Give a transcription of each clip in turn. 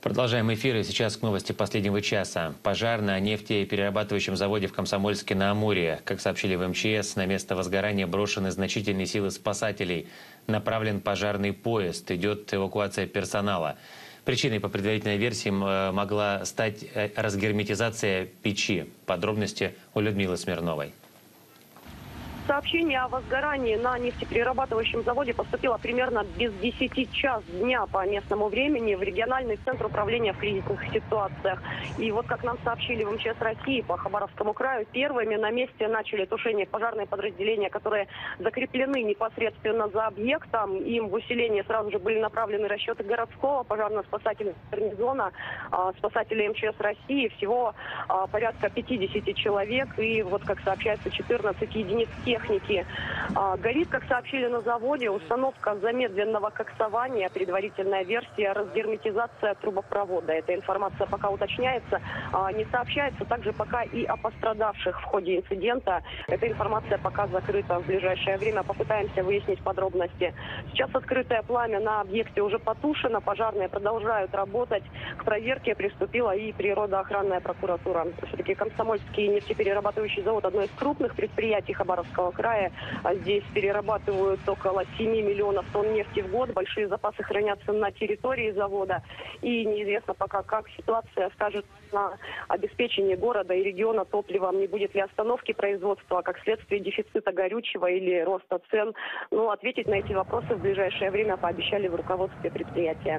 Продолжаем эфир. И сейчас к новости последнего часа. Пожар на нефтеперерабатывающем заводе в Комсомольске-на-Амуре. Как сообщили в МЧС, на место возгорания брошены значительные силы спасателей. Направлен пожарный поезд. Идет эвакуация персонала. Причиной, по предварительной версии, могла стать разгерметизация печи. Подробности у Людмилы Смирновой. Сообщение о возгорании на нефтеперерабатывающем заводе поступило примерно без 10 час дня по местному времени в региональный центр управления в кризисных ситуациях. И вот как нам сообщили в МЧС России по Хабаровскому краю, первыми на месте начали тушение пожарные подразделения, которые закреплены непосредственно за объектом. Им в усиление сразу же были направлены расчеты городского пожарно-спасательного гарнизона, спасателей МЧС России. Всего порядка 50 человек и, вот как сообщается, 14 единиц техники. Горит, как сообщили на заводе, установка замедленного коксования, предварительная версия разгерметизация трубопровода. Эта информация пока уточняется. Не сообщается также пока и о пострадавших в ходе инцидента. Эта информация пока закрыта. В ближайшее время попытаемся выяснить подробности. Сейчас открытое пламя на объекте уже потушено. Пожарные продолжают работать. К проверке приступила и природоохранная прокуратура. Все-таки Комсомольский нефтеперерабатывающий завод — одно из крупных предприятий Хабаровского края. Здесь перерабатывают около 7 миллионов тонн нефти в год. Большие запасы хранятся на территории завода. И неизвестно пока, как ситуация скажется на обеспечении города и региона топливом. Не будет ли остановки производства, как следствие дефицита горючего или роста цен. Но ответить на эти вопросы в ближайшее время пообещали в руководстве предприятия.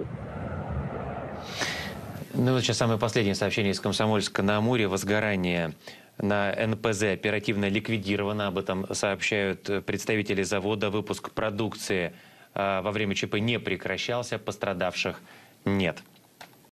Ну вот сейчас самое последнее сообщение из Комсомольска-на-Амуре. Возгорание на НПЗ оперативно ликвидировано. Об этом сообщают представители завода. Выпуск продукции во время ЧП не прекращался. Пострадавших нет.